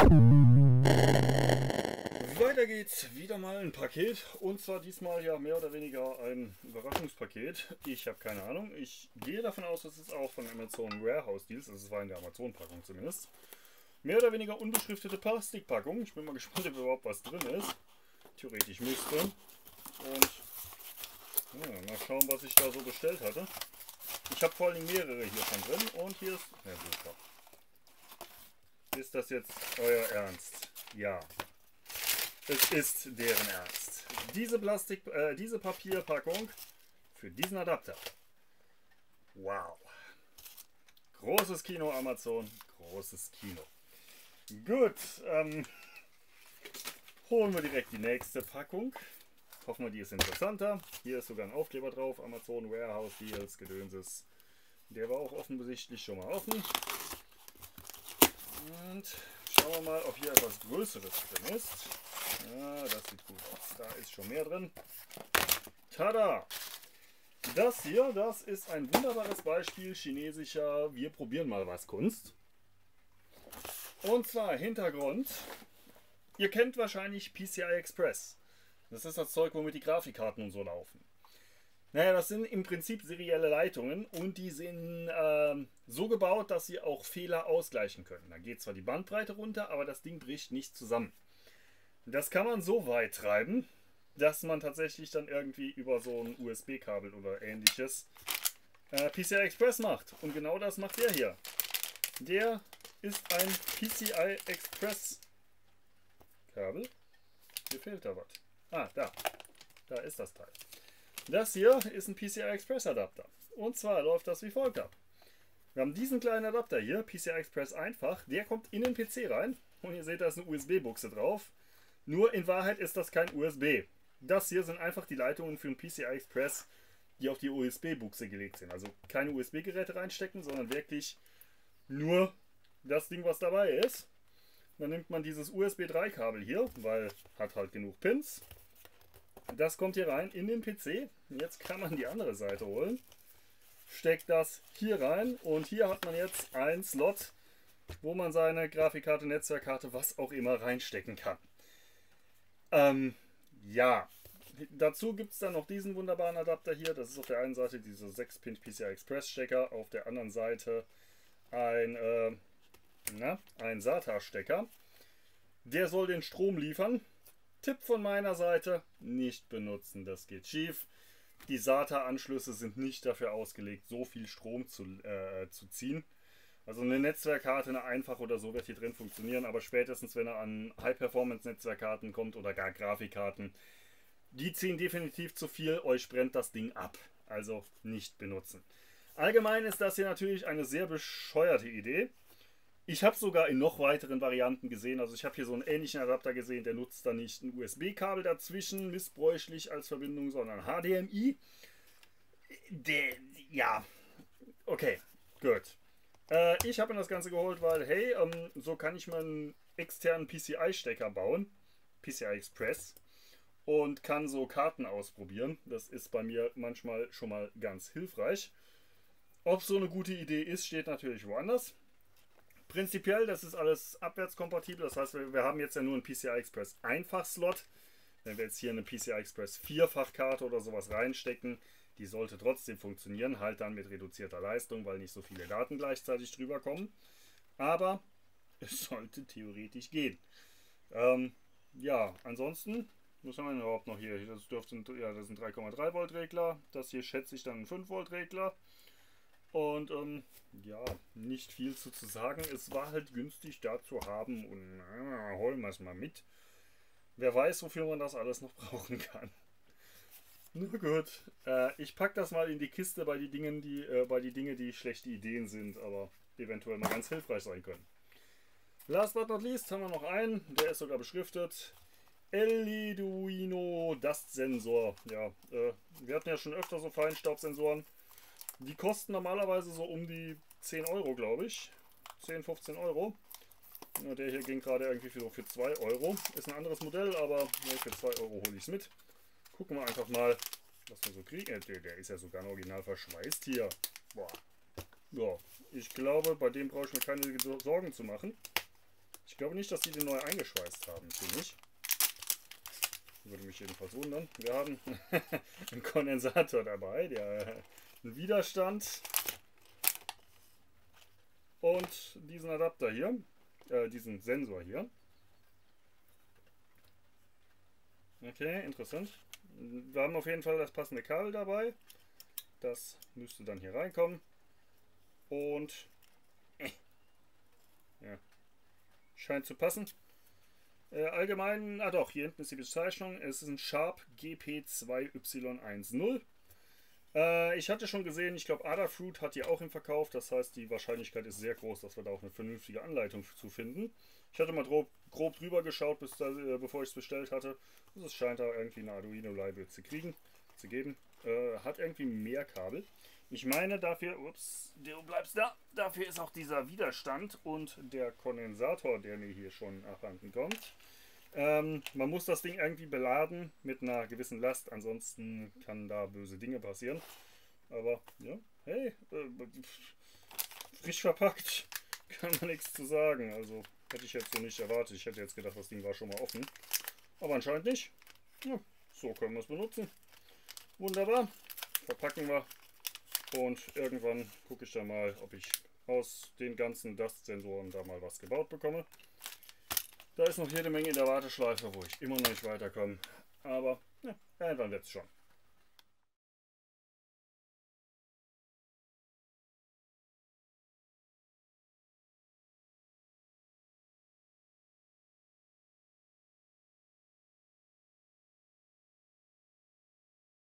Weiter geht's, wieder mal ein Paket und zwar diesmal ja mehr oder weniger ein Überraschungspaket. Ich habe keine Ahnung, ich gehe davon aus, dass es auch von Amazon Warehouse Deals, also es war in der Amazon-Packung zumindest. Mehr oder weniger unbeschriftete Plastikpackung, ich bin mal gespannt, ob überhaupt was drin ist. Theoretisch müsste. Und ja, mal schauen, was ich da so bestellt hatte. Ich habe vor allem mehrere hiervon drin und hier ist... Ja, super. Ist das jetzt euer Ernst? Ja. Es ist deren Ernst. Diese Papierpackung für diesen Adapter. Wow. Großes Kino, Amazon. Großes Kino. Gut. Holen wir direkt die nächste Packung. Hoffen wir, die ist interessanter. Hier ist sogar ein Aufkleber drauf. Amazon Warehouse Deals, Gedönses. Der war auch offensichtlich schon mal offen. Und schauen wir mal, ob hier etwas Größeres drin ist. Ja, das sieht gut aus. Da ist schon mehr drin. Tada! Das hier, das ist ein wunderbares Beispiel chinesischer Wir probieren mal was Kunst. Und zwar Hintergrund. Ihr kennt wahrscheinlich PCI Express. Das ist das Zeug, womit die Grafikkarten und so laufen. Naja, das sind im Prinzip serielle Leitungen und die sind so gebaut, dass sie auch Fehler ausgleichen können. Da geht zwar die Bandbreite runter, aber das Ding bricht nicht zusammen. Das kann man so weit treiben, dass man tatsächlich dann irgendwie über so ein USB-Kabel oder ähnliches PCI Express macht. Und genau das macht der hier. Der ist ein PCI Express Kabel. Hier fehlt da was. Ah, da. Da ist das Teil. Das hier ist ein PCI Express Adapter. Und zwar läuft das wie folgt ab. Wir haben diesen kleinen Adapter hier, PCI Express einfach. Der kommt in den PC rein. Und ihr seht, da ist eine USB-Buchse drauf. Nur in Wahrheit ist das kein USB. Das hier sind einfach die Leitungen für den PCI Express, die auf die USB-Buchse gelegt sind. Also keine USB-Geräte reinstecken, sondern wirklich nur das Ding, was dabei ist. Dann nimmt man dieses USB 3-Kabel hier, weil hat halt genug Pins. Das kommt hier rein in den PC. Jetzt kann man die andere Seite holen. Steckt das hier rein und hier hat man jetzt einen Slot, wo man seine Grafikkarte, Netzwerkkarte, was auch immer reinstecken kann. Ja, dazu gibt es dann noch diesen wunderbaren Adapter hier. Das ist auf der einen Seite dieser 6-Pin PCI Express Stecker, auf der anderen Seite ein SATA Stecker. Der soll den Strom liefern. Tipp von meiner Seite, nicht benutzen, das geht schief. Die SATA-Anschlüsse sind nicht dafür ausgelegt, so viel Strom zu ziehen. Also eine Netzwerkkarte, eine einfach oder so wird hier drin funktionieren, aber spätestens wenn er an High-Performance-Netzwerkkarten kommt oder gar Grafikkarten, die ziehen definitiv zu viel, euch brennt das Ding ab. Also nicht benutzen. Allgemein ist das hier natürlich eine sehr bescheuerte Idee. Ich habe sogar in noch weiteren Varianten gesehen, also ich habe hier so einen ähnlichen Adapter gesehen, der nutzt da nicht ein USB-Kabel dazwischen, missbräuchlich als Verbindung, sondern HDMI. Ja, okay, gut. Ich habe mir das Ganze geholt, weil, hey, so kann ich mir einen externen PCI-Stecker bauen, PCI Express, und kann so Karten ausprobieren. Das ist bei mir manchmal schon mal ganz hilfreich. Ob so eine gute Idee ist, steht natürlich woanders. Prinzipiell, das ist alles abwärtskompatibel, das heißt, wir haben jetzt ja nur einen PCI Express Einfach-Slot. Wenn wir jetzt hier eine PCI Express Vierfachkarte oder sowas reinstecken, die sollte trotzdem funktionieren, halt dann mit reduzierter Leistung, weil nicht so viele Daten gleichzeitig drüber kommen. Aber es sollte theoretisch gehen. Ja, ansonsten, was haben wir denn überhaupt noch hier? Das sind 3,3 Volt Regler. Das hier schätze ich dann ein 5 Volt Regler. Und ja, nicht viel zu sagen. Es war halt günstig da zu haben und holen wir es mal mit. Wer weiß, wofür man das alles noch brauchen kann. Na gut, ich packe das mal in die Kiste bei die Dinge, die schlechte Ideen sind, aber eventuell mal ganz hilfreich sein können. Last but not least haben wir noch einen, der ist sogar beschriftet. Arduino Dust Sensor. Ja, wir hatten ja schon öfter so Feinstaubsensoren. Die kosten normalerweise so um die 10 Euro, glaube ich. 10, 15 Euro. Ja, der hier ging gerade irgendwie für 2 Euro. Ist ein anderes Modell, aber ja, für 2 Euro hole ich es mit. Gucken wir einfach mal, was wir so kriegen. Der ist ja sogar original verschweißt hier. Boah. Ja, ich glaube, bei dem brauche ich mir keine Sorgen zu machen. Ich Ich glaube nicht, dass die den neu eingeschweißt haben, für mich. Würde mich jedenfalls wundern. Wir haben einen Kondensator dabei, der einen Widerstand und diesen Adapter hier, diesen Sensor hier. Okay, interessant. Wir haben auf jeden Fall das passende Kabel dabei. Das müsste dann hier reinkommen. Und ja, scheint zu passen. Allgemein, doch, hier hinten ist die Bezeichnung. Es ist ein Sharp GP2Y10. Ich hatte schon gesehen, ich glaube Adafruit hat die auch im Verkauf. Das heißt, die Wahrscheinlichkeit ist sehr groß, dass wir da auch eine vernünftige Anleitung zu finden. Ich hatte mal grob drüber geschaut, bevor ich es bestellt hatte. Es scheint da irgendwie eine Arduino-Library zu geben. Hat irgendwie mehr Kabel. Ich meine dafür, ups, du bleibst da. Dafür ist auch dieser Widerstand und der Kondensator, der mir hier schon abhanden kommt. Man muss das Ding irgendwie beladen mit einer gewissen Last, ansonsten kann da böse Dinge passieren. Aber ja, hey, frisch verpackt, kann man nichts zu sagen. Also hätte ich jetzt so nicht erwartet. Ich hätte jetzt gedacht, das Ding war schon mal offen. Aber anscheinend nicht. Ja, so können wir es benutzen. Wunderbar. Verpacken wir. Und irgendwann gucke ich dann mal, ob ich aus den ganzen Dust-Sensoren da mal was gebaut bekomme. Da ist noch jede Menge in der Warteschleife, wo ich immer noch nicht weiterkomme. Aber ja, irgendwann wird es schon.